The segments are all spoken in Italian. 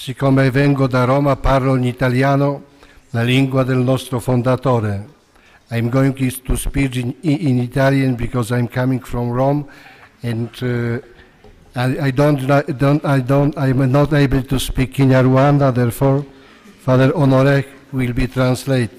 Siccome vengo da Roma, parlo in italiano, la lingua del nostro fondatore. I'm going to speak in Italian because I'm coming from Rome, and I'm not able to speak in Rwanda. Therefore, Father Honoré will be translate.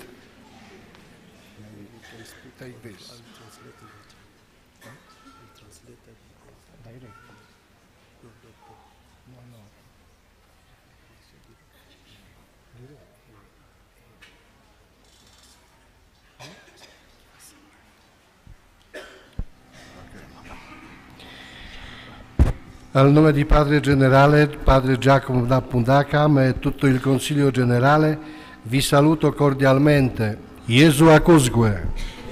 Al nome di Padre Generale, Padre Giacomo da Pundakam e tutto il Consiglio Generale, vi saluto cordialmente. Gesù Akuzgue.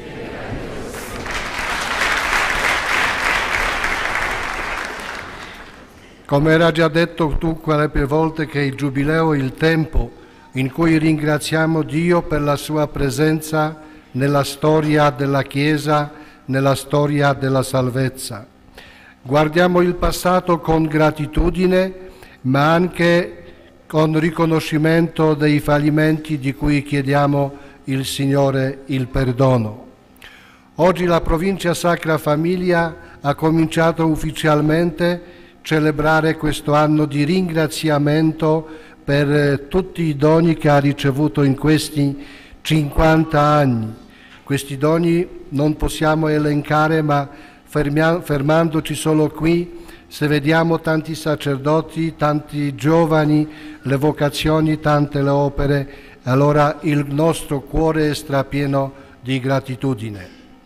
Come era già detto tu qualche volte che il Giubileo è il tempo in cui ringraziamo Dio per la sua presenza nella storia della Chiesa, nella storia della salvezza. Guardiamo il passato con gratitudine, ma anche con riconoscimento dei fallimenti di cui chiediamo il Signore il perdono. Oggi la Provincia Sacra Famiglia ha cominciato ufficialmente a celebrare questo anno di ringraziamento per tutti i doni che ha ricevuto in questi 50 anni. Questi doni non possiamo elencare, ma fermandoci solo qui, se vediamo tanti sacerdoti, tanti giovani, le vocazioni, tante le opere, allora il nostro cuore è strapieno di gratitudine.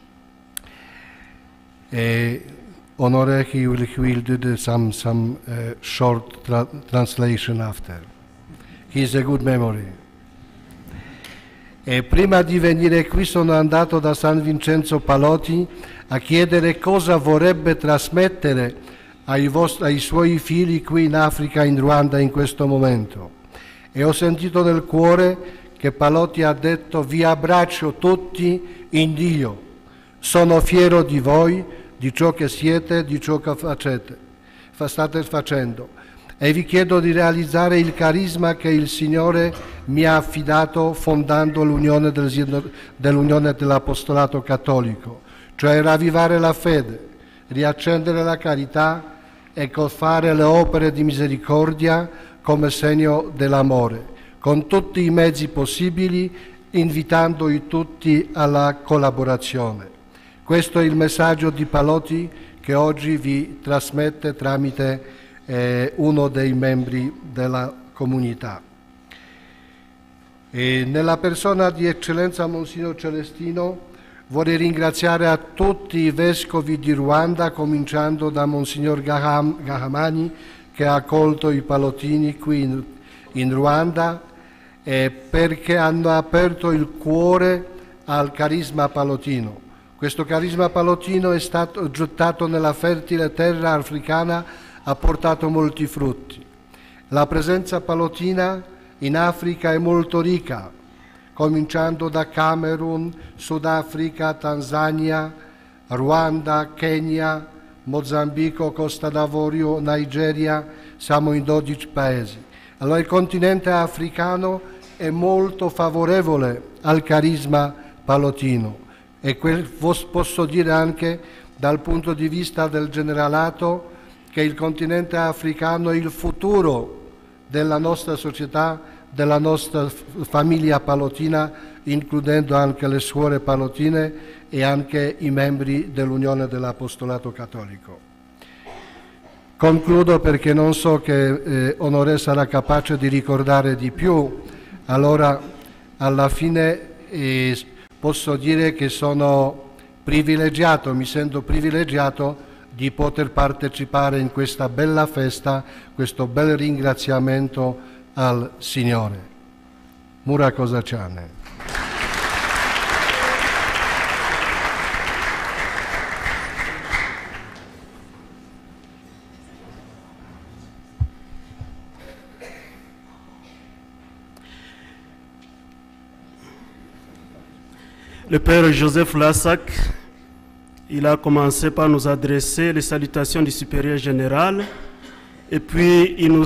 Honoré, he will do some short translation after. He has a good memory. E prima di venire qui sono andato da San Vincenzo Pallotti a chiedere cosa vorrebbe trasmettere ai suoi figli qui in Africa, in Ruanda, in questo momento. E ho sentito nel cuore che Pallotti ha detto: vi abbraccio tutti in Dio, sono fiero di voi, di ciò che siete, di ciò che state facendo. E vi chiedo di realizzare il carisma che il Signore mi ha affidato fondando l'Unione dell'Apostolato Cattolico, cioè ravvivare la fede, riaccendere la carità e fare le opere di misericordia come segno dell'amore, con tutti i mezzi possibili, invitandoi tutti alla collaborazione. Questo è il messaggio di Pallotti che oggi vi trasmette tramite uno dei membri della comunità. E nella persona di Eccellenza Monsignor Celestino vorrei ringraziare a tutti i vescovi di Ruanda, cominciando da Monsignor Gahamani, che ha accolto i pallottini qui in Ruanda, perché hanno aperto il cuore al carisma pallottino. Questo carisma pallottino è stato gettato nella fertile terra africana, ha portato molti frutti. La presenza pallottina in Africa è molto ricca, cominciando da Camerun, Sudafrica, Tanzania, Ruanda, Kenya, Mozambico, Costa d'Avorio, Nigeria, siamo in 12 paesi. Allora il continente africano è molto favorevole al carisma pallottino e posso dire anche dal punto di vista del generalato che il continente africano è il futuro della nostra società, della nostra famiglia pallottina, includendo anche le suore pallottine e anche i membri dell'Unione dell'Apostolato Cattolico. Concludo perché non so che Honoré sarà capace di ricordare di più, allora alla fine posso dire che sono privilegiato, mi sento privilegiato di poter partecipare in questa bella festa, questo bel ringraziamento al Signore. Murakozachane. Le Père Joseph Lassac, il a commencé par nous adresser les salutations du supérieur général et puis il nous